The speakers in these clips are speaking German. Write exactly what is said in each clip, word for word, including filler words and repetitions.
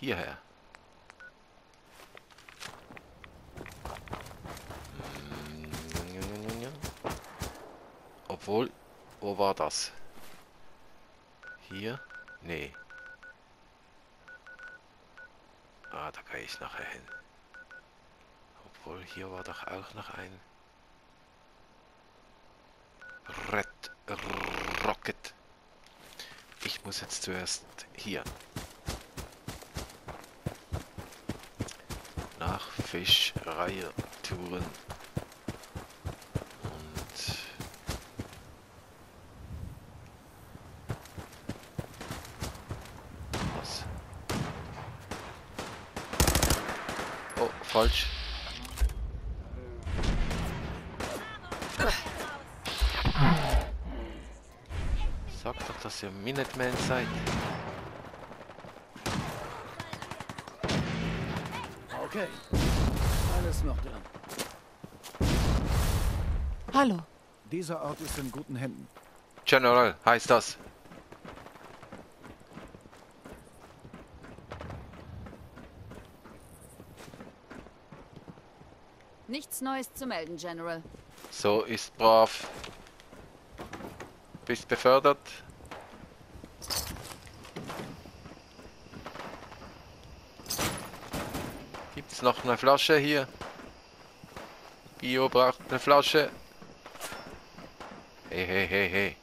hierher. Obwohl, wo war das? Hier? Nee. Ah, da kann ich nachher hin. Obwohl, hier war doch auch noch ein Red Rocket. Ich muss jetzt zuerst hier nach Fischereitouren und was? Oh, falsch. Sag doch, dass ihr Minutemen seid. Okay, alles noch dran. Hallo. Dieser Ort ist in guten Händen. General heißt das. Nichts Neues zu melden, General. So ist brav. Bist befördert. Gibt's noch eine Flasche hier? Bio braucht eine Flasche. Hey, hey, hey, hey.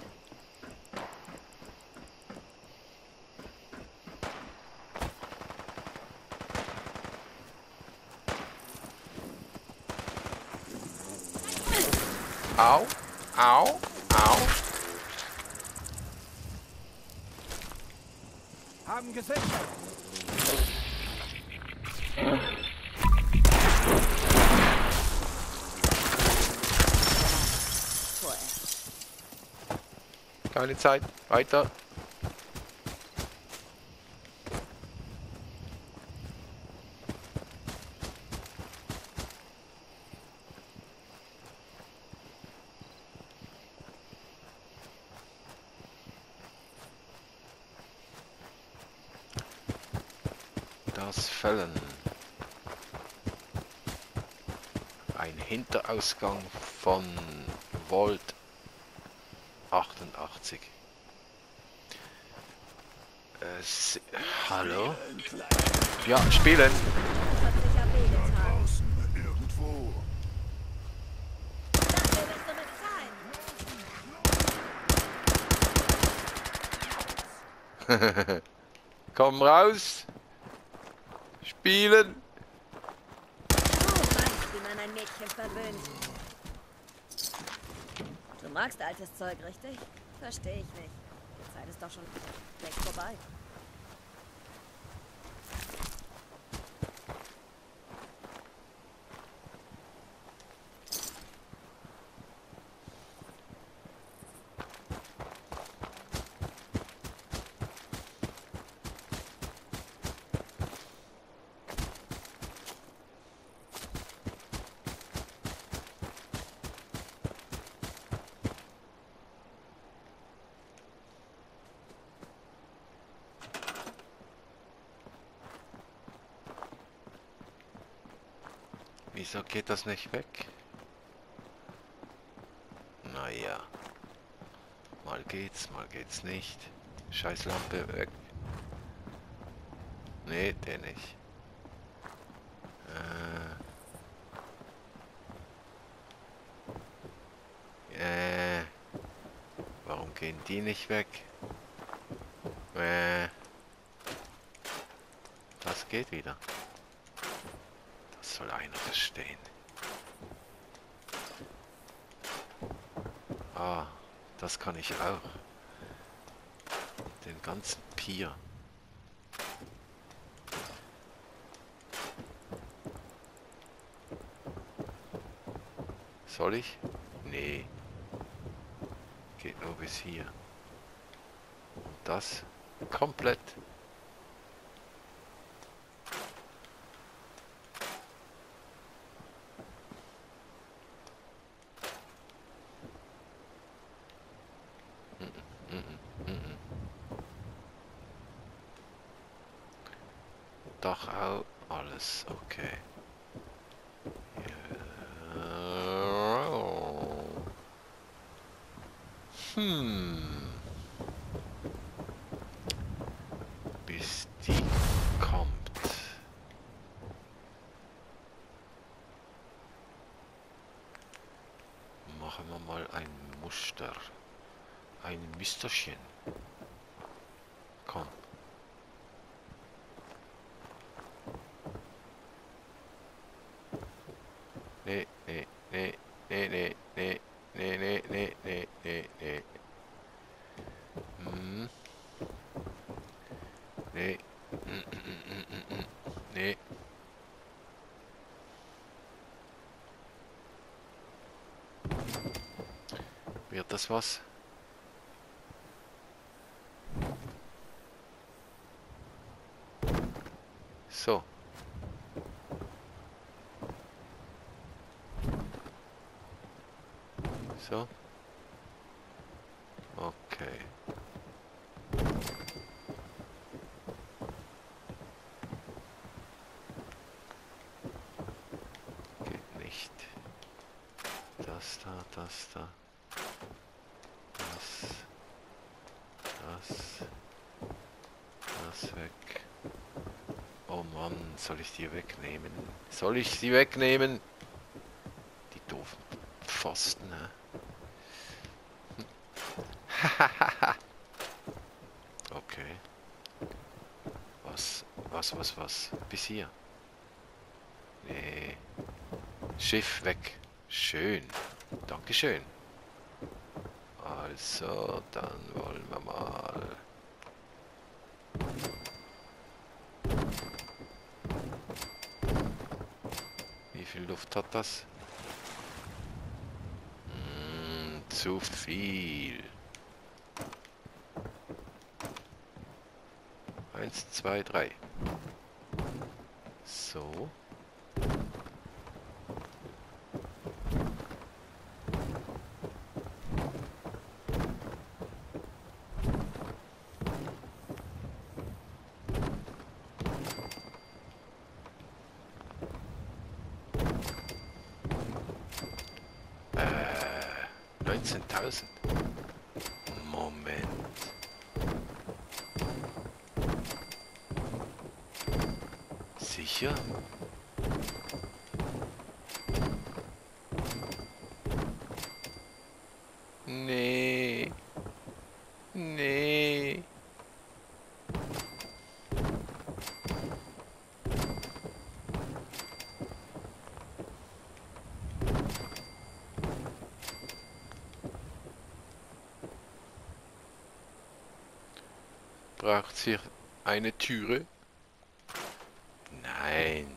Au, au, au. Haben gesichert! Keine Zeit. Weiter. Das Fällen. Ein Hinterausgang von Volt achtundachtzig. Äh, si- Hallo? Ja, spielen. Irgendwo. Komm raus. Spielen. Du weißt, wie man ein Mädchen verwöhnt. Du magst altes Zeug, richtig? Verstehe ich nicht. Die Zeit ist doch schon längst vorbei. Wieso geht das nicht weg? Naja. Mal geht's, mal geht's nicht. Scheiß Lampe weg. Nee, der nicht. Äh. Äh. Warum gehen die nicht weg? Äh. Das geht wieder. Das soll einer verstehen. Ah, das kann ich auch. Den ganzen Pier. Soll ich? Nee. Geht nur bis hier. Und das komplett. Dach auch. Alles okay. Ja. Hm. Bis die kommt. Machen wir mal ein Muster. Ein Müsterchen. Komm. Nee, nee, nee, nee, nee, nee, nee, nee, nee, nee, nee, nee. Hm. Nee. Mm, mm, mm, mm, mm. Nee. Wird das was? So. So. Okay. Geht nicht. Das da, das da. Das. Das. Das weg. Oh Mann, soll ich die wegnehmen? Soll ich sie wegnehmen? Die doofen Pfosten, ne? Okay. Was, was, was, was? Bis hier. Nee. Schiff weg. Schön. Dankeschön. Also, dann wollen wir mal. Wie viel Luft hat das? Hm, zu viel. Eins, zwei, drei. So. Äh, neunzehntausend. Moment. Sicher? Nee. Nee. Braucht hier eine Türe? Nein.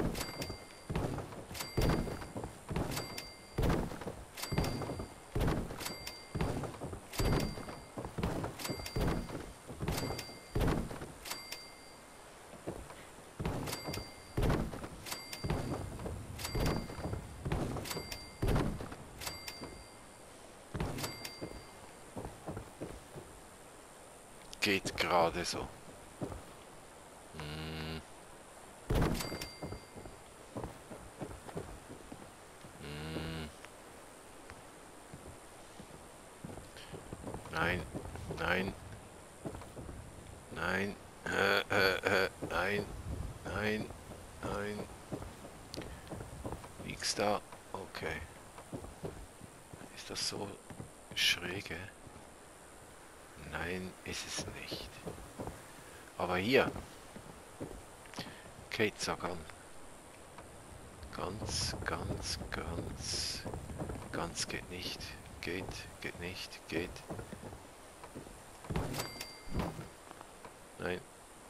Geht gerade so. Hm. Hm. Nein, nein, nein, äh, äh, äh, nein, nein, nein. Liegst da? Okay. Ist das so schräge? Nein, ist es nicht. Aber hier. Kate, sag an. Ganz, ganz, ganz. Ganz geht nicht. Geht, geht nicht, geht. Nein.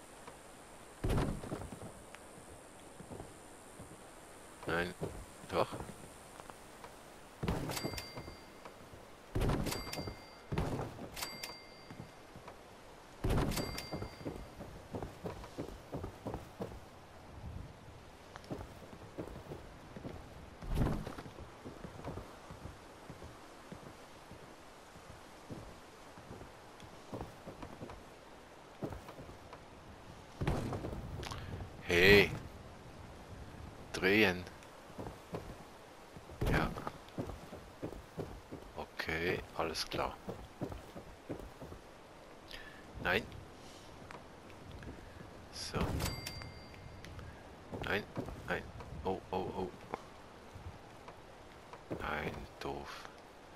Nein. Doch. Hey. Drehen. Ja. Okay, alles klar. Nein. So. Nein, nein. Oh, oh, oh. Nein, doof.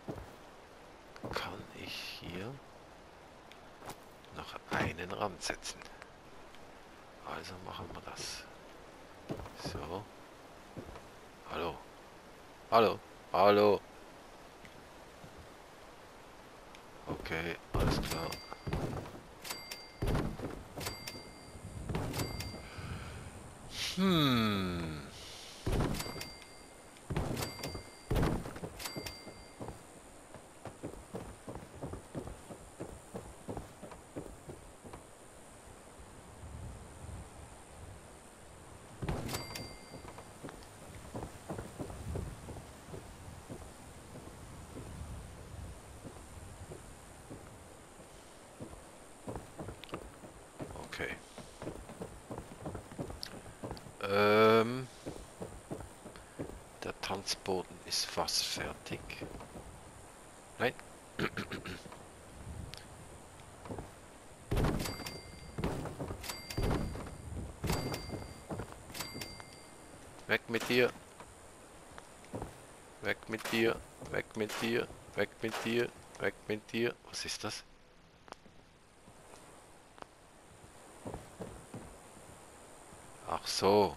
Kann ich hier noch einen Rand setzen? Also machen wir das. So. Hallo. Hallo. Hallo. Okay, alles klar. Hm. Okay. Ähm, der Tanzboden ist fast fertig. Nein. Weg mit dir. Weg mit dir. Weg mit dir. Weg mit dir. Weg mit dir. Was ist das? Ach so.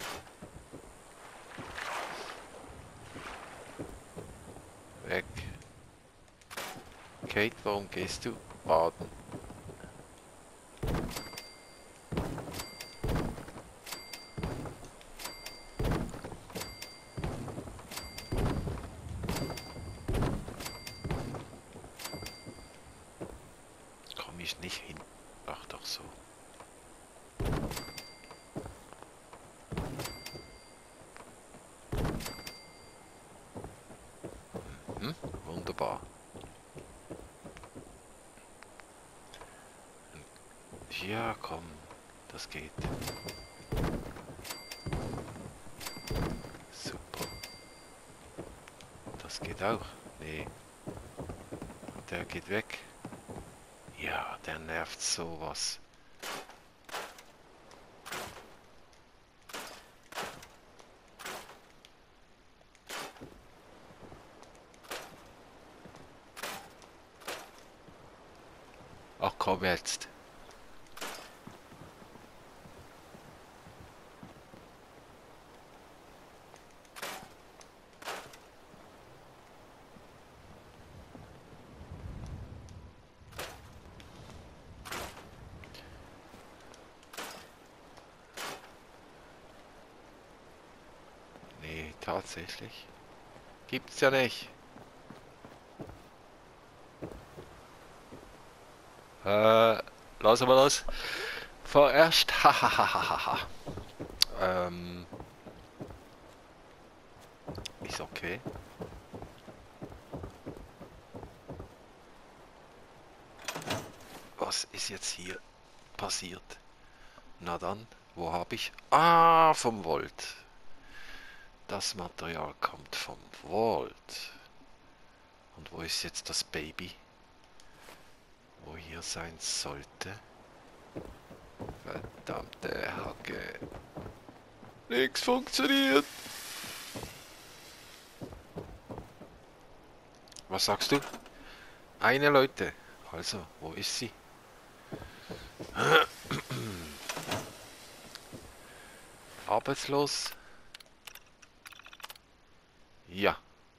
Weg. Kate, warum gehst du baden? Komm ich nicht hin. Ach doch so. Hm? Wunderbar. Ja, komm. Das geht. Super. Das geht auch. Nee. Der geht weg. Ja, der nervt sowas. Ach komm jetzt. Nee, tatsächlich. Gibt's ja nicht. Äh, lassen wir das vorerst. Hahaha. ähm, ist okay. Was ist jetzt hier passiert? Na dann, wo habe ich? Ah, vom Volt. Das Material kommt vom Volt. Und wo ist jetzt das Baby? Wo hier sein sollte? Verdammte Hacke. Nix funktioniert. Was sagst du? Eine Leute. Also, wo ist sie? Arbeitslos? Ja.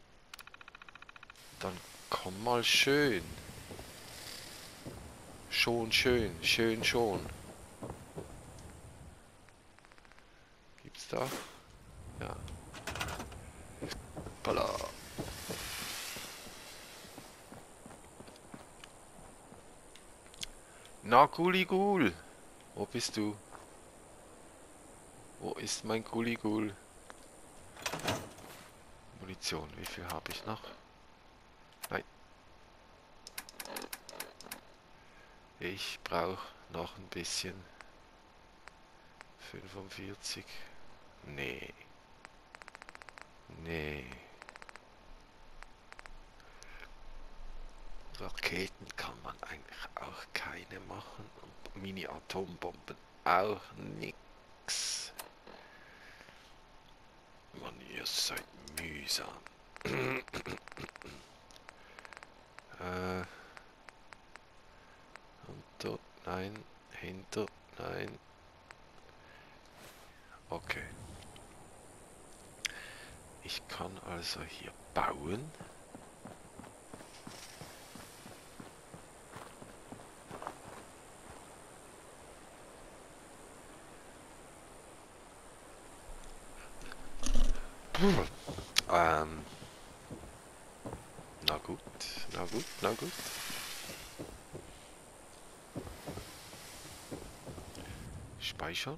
Dann komm mal schön. Schon schön, schön schon. Gibt's da? Ja. Balla. Na, Guligul. Wo bist du? Wo ist mein Guligul? Munition, wie viel habe ich noch? Nein. Ich brauche noch ein bisschen fünfundvierzig. Nee. Nee. Raketen kann man eigentlich auch keine machen. Und Mini-Atombomben auch nix. Mann, ihr seid mühsam. äh. Und dort, nein. Hinter, nein. Okay. Ich kann also hier bauen. Ähm. Na gut, na gut, na gut. Speichern.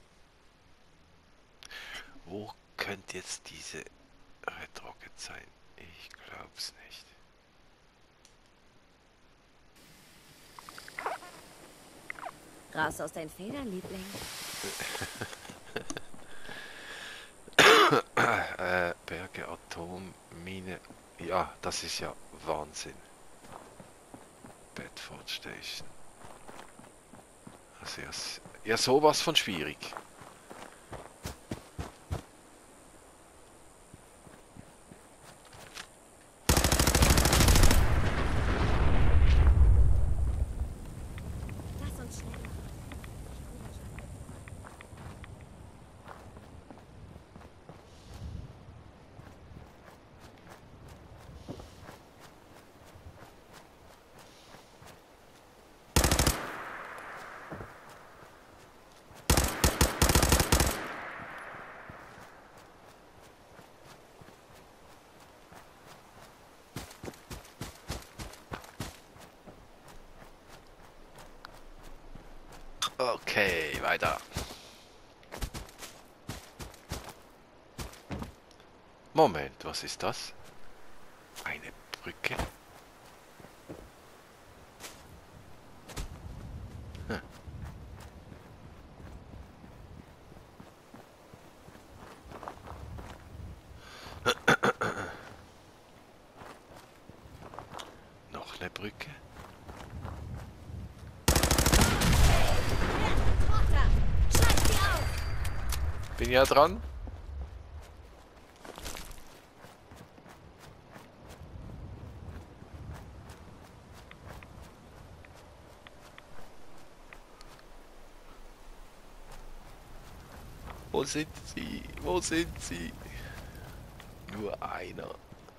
Wo könnte jetzt diese Red Rocket sein? Ich glaub's nicht. Raus aus deinen Federn, Liebling. äh, Berge, Atommine. Ja, das ist ja Wahnsinn. Bedford Station. Also ja, ja sowas von schwierig. Lass uns schnell machen. Okay, weiter. Moment, was ist das? Eine Brücke? Hm. Noch eine Brücke? Schlag sie auf! Bin ja dran. Wo sind sie? Wo sind sie? Nur einer.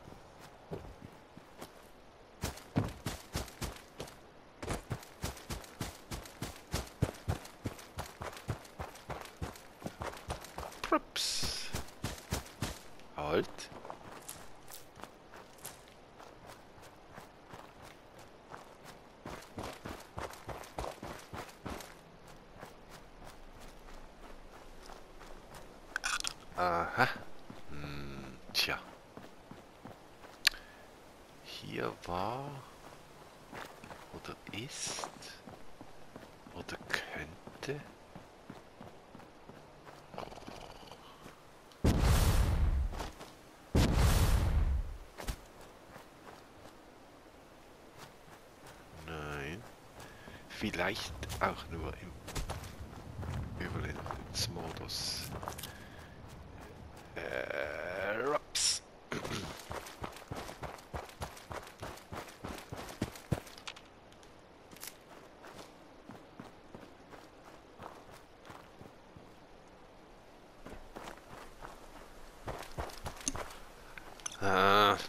Prups. Halt. Aha. Hm, tja. Hier war oder ist oder könnte. Nein. Vielleicht auch nur im Überlebensmodus. Äh, Rups. Ah.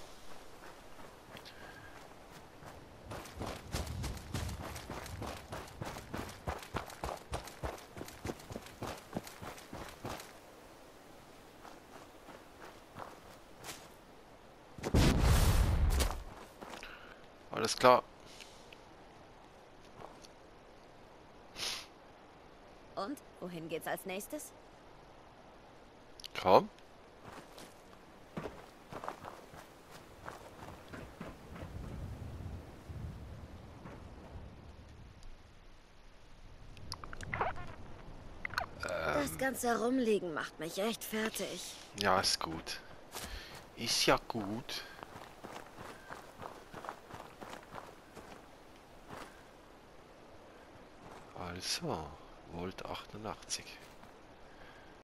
Alles klar. Und, wohin geht's als nächstes? Komm. Das ganze Herumliegen macht mich echt fertig. Ja, ist gut. Ist ja gut. Also, Volt achtundachtzig.